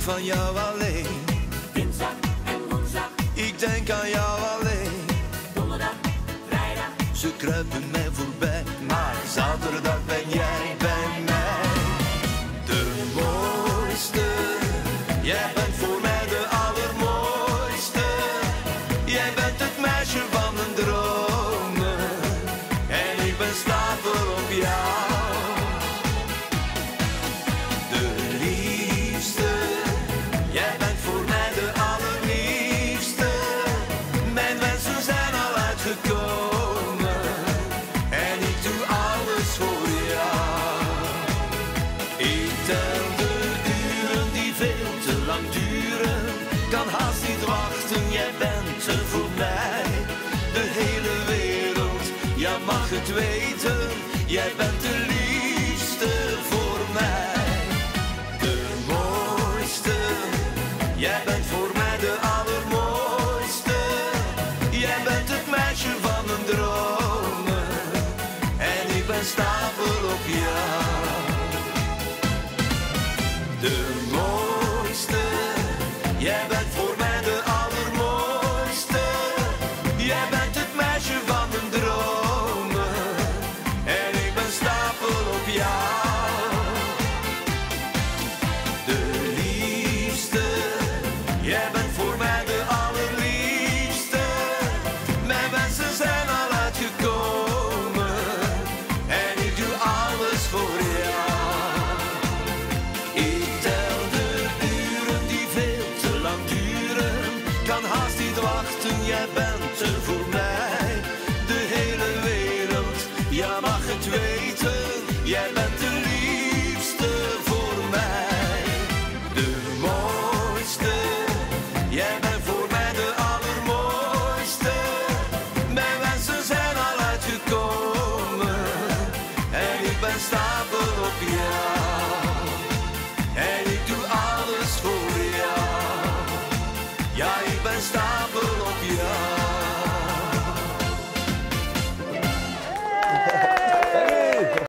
van jou alleen. Dinsdag en woensdag, Ik denk aan jou alleen. donderdag, vrijdag. Ze kruipen mij voorbij, maar zaterdag ben jij bij mij. De mooiste, jij bent voor mij de allermooiste. Jij bent het meisje van mijn dromen en ik ben stapel op jou. De liefste, jij bent voor mij de allerliefste. Mijn wensen zijn al uitgekomen en ik doe alles voor jou. Ik tel de uren die veel te lang duren, kan haast niet wachten, jij bent er voor mij. De hele wereld, jij mag het weten, jij bent de liefste voor mij. De mooiste, jij bent voor mij de allermooiste. Jij bent het meisje van mijn dromen en ik ben stapel op jou. De mooiste, jij bent voor mij de allermooiste. Jij bent het meisje van mijn dromen en ik ben stapel op jou. De liefste, jij bent voor mij de allerliefste. Mijn wensen zijn al uitgekomen en ik doe alles voor jou. Ik tel de uren die veel te lang duren, kan haast niet wachten, jij bent er